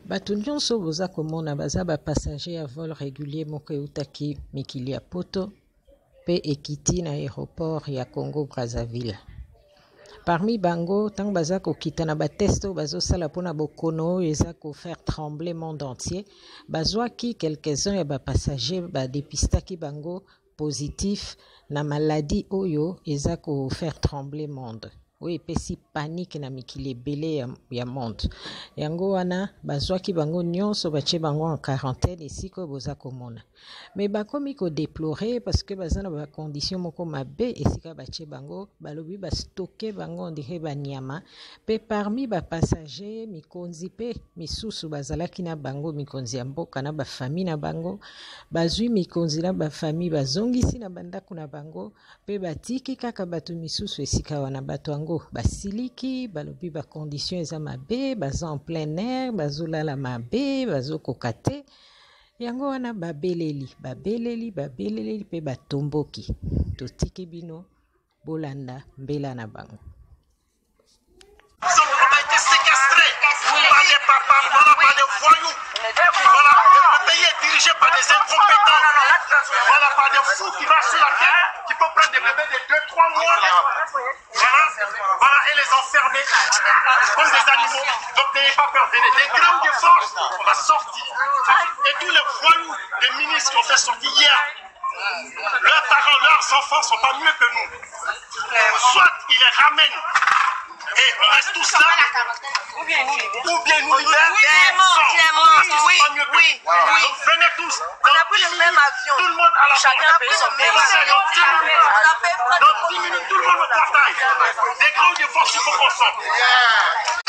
Bato nyonso boza komona baza passager à vol régulier moko eutaki mikili ya poto pe ekiti na aéroport ya Congo Brazzaville. Parmi bango, tant baza kokita na bateste bazosala mpona bokono oyo eza kofaire trembler monde entier, bazwaki quelques-uns ya bapassager badepistaki bango positif na maladie oyo eza kofaire trembler monde. Oui, epesi panique na mikili ebele ya monde. Yango wana bazwaki bango nyonso batie bango en quarantaine esika boza komona. Mais bakomi ko déplorer parce que baza na ba condition moko mabe esika batie bango, balobi ba stocker bango on dirait ba nyama. Pe parmi ba passager mikonzi pe misusu bazalaki na bango mikonzi ya mboka na ba famille na bango, bazwi mikonzi na ba famille bazongisi na bandako na bango, pe batiki kaka bato misusu esika wana bato yango basiliki balobi ba condition eza mabe, baza en plein air, bazolala mabe, bazokoka te. Yango wana babeleli pe batomboki. Totiki bino bolanda mbela na bango. On a été séquestrés par des voyous. Voilà, le pays est dirigé par des incompétents. Voilà, par des fous qui marchent sur la tête, qui peuvent prendre des bébés de 2-3 mois. Voilà, et les enfermer comme des animaux. Donc n'ayez pas peur, venez. Des grandes de force, on va sortir. Et tous les voyous, les ministres qui ont fait sortir hier, leurs parents, leurs enfants sont pas mieux que nous. Soit ils les ramènent et on reste tous là, ou bien nous libèrent. Oui. Donc venez tous. On a pris le même avion. Tout le monde à la Chacun a pris son même avion. Dans 10 minutes, tout le monde au portail. Des grands de force, il faut qu'on sorte.